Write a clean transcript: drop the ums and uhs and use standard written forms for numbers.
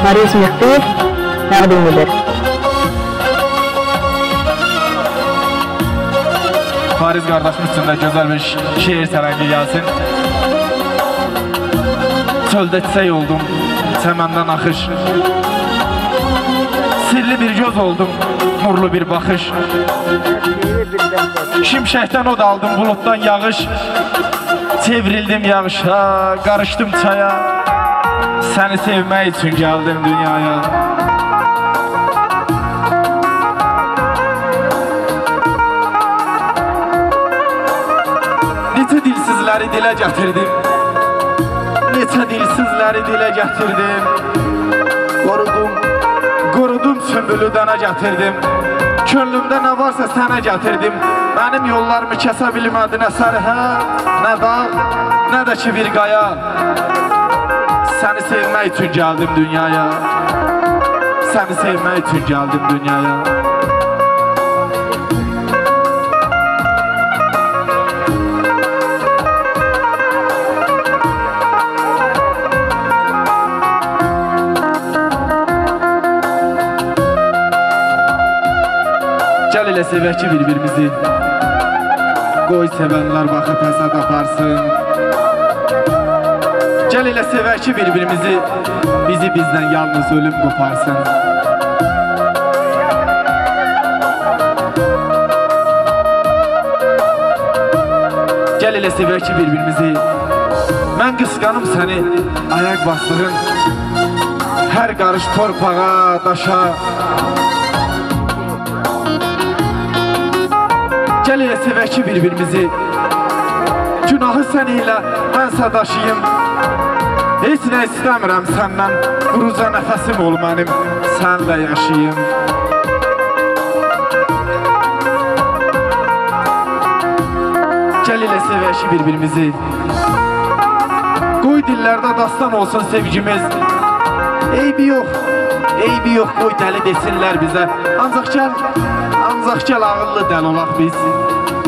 Haris Mehdiyev təqdim edir. Haris qardaşım üçün də gözəl bir şeir sərəngi gəlsin. Çöldə çiçək oldum, çəməndən axış. Sirli bir göz oldum, nurlu bir baxış. Şimşəkdən od aldım, bulutdan yağış. Çevrildim yağışa, qarışdım çaya. Səni sevmək üçün gəldim dünyaya. Neçə dilsizləri dilə gətirdim. Neçə dilsizləri dilə gətirdim. Qurudum sümbülü dənə gətirdim. Könlümdə nə varsa sənə gətirdim. Mənim yollarımı kəsə bilmədi nə sərhəd, nə dağ, nə də ki bir qaya. Səni sevmək üçün gəldim dünyaya. Səni sevmək üçün gəldim dünyaya. Gəl elə sevək ki bir-birimizi. Qoy sevənlər baxıb həsəd aparsın. Gəl elə sevək ki bir-birimizi. Bizi bizdən yalnız ölüm qoparsın. Gəl elə sevək ki bir-birimizi. Mən qısqanım səni, ayaq bastığın hər qarış torpağa, daşa. Gəl elə sevək ki bir-birimizi. Günahı sən ilə mənsə daşıyım. Heç nə istəmirəm səndən. Quruca nəfəsim ol mənim, sənlə yaşayım. Gəl elə sevək ki bir-birimizi. Qoy dillərdə dastan olsun sevgimiz. Eybi yox, qoy dəli desinlər bizə. Ancaq gəl ağıllı dəl olaq biz.